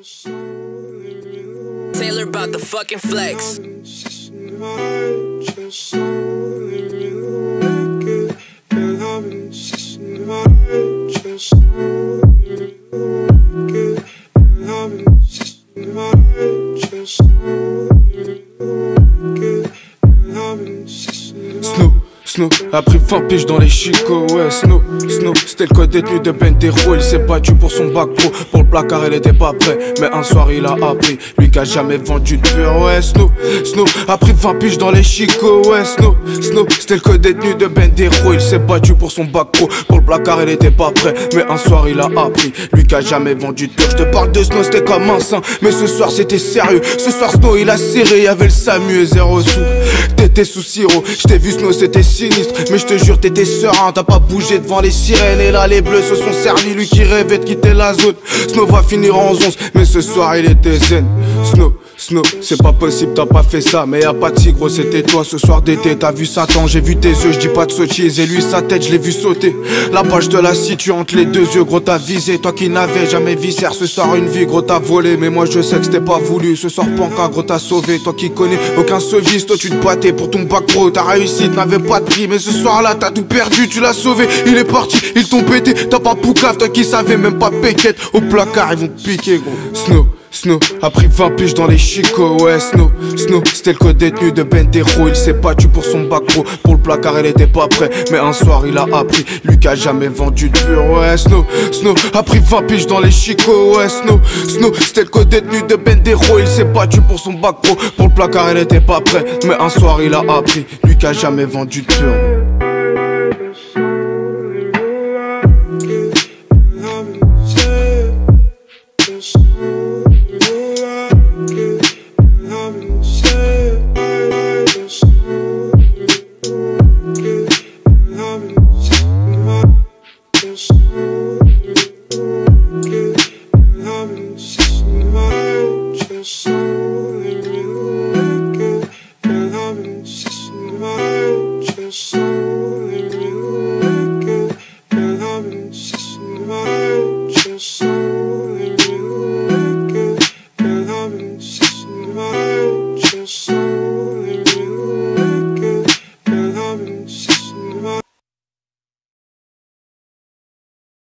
Taylor about the fucking flex. Snow a pris 20 piges dans les chicots, ouais. Snow, c'était le code détenu de Bendero. Il s'est battu pour son bac pro. Pour le placard, il était pas prêt, mais un soir il a appris. Lui qui a jamais vendu de pur, ouais. Snow a pris 20 piges dans les chicots, ouais. Snow, c'était le code détenu de Bendero. Il s'est battu pour son bac pro. Pour le placard, il était pas prêt, mais un soir il a appris. Lui qui a jamais vendu de pur. Je te parle de Snow, c'était comme un saint, mais ce soir c'était sérieux. Ce soir Snow il a serré, y'avait le SAMU et 0 sous. T'étais sous sirop, j't'ai vu Snow, c'était sinistre, mais je te jure t'étais serein, t'as pas bougé devant les sirènes. Et là les bleus se sont servis, lui qui rêvait de quitter la zone. Snow va finir en 11, mais ce soir il était zen. Snow, c'est pas possible, t'as pas fait ça, mais y'a pas de si gros, c'était toi ce soir d'été. T'as vu Satan, j'ai vu tes yeux, j'dis pas de sottise. Et lui sa tête, je l'ai vu sauter. La page de la situe entre les deux yeux, gros t'as visé. Toi qui n'avais jamais viscère, ce soir une vie, gros t'as volé. Mais moi je sais que c'était pas voulu, ce soir Panka, gros t'as sauvé. Toi qui connais aucun sauviste, toi tu te battais pour ton bac pro. Ta réussite n'avait pas de prix, mais ce soir là t'as tout perdu, tu l'as sauvé. Il est parti, ils t'ont pété, t'as pas poucave, toi qui savais même pas péquette. Au placard ils vont piquer gros. Snow a pris 20 piges dans les chicots, ouais. Snow, c'était le code détenu de Bendero. Il s'est battu pour son bac pro. Pour le placard il était pas prêt, mais un soir il a appris. Lui qui a jamais vendu de pur, ouais. Snow a pris 20 piges dans les chicots, ouais. Snow, c'était le code détenu de Bendero. Il s'est battu pour son bac pro. Pour le placard il était pas prêt, mais un soir il a appris. Lui qui a jamais vendu de pur.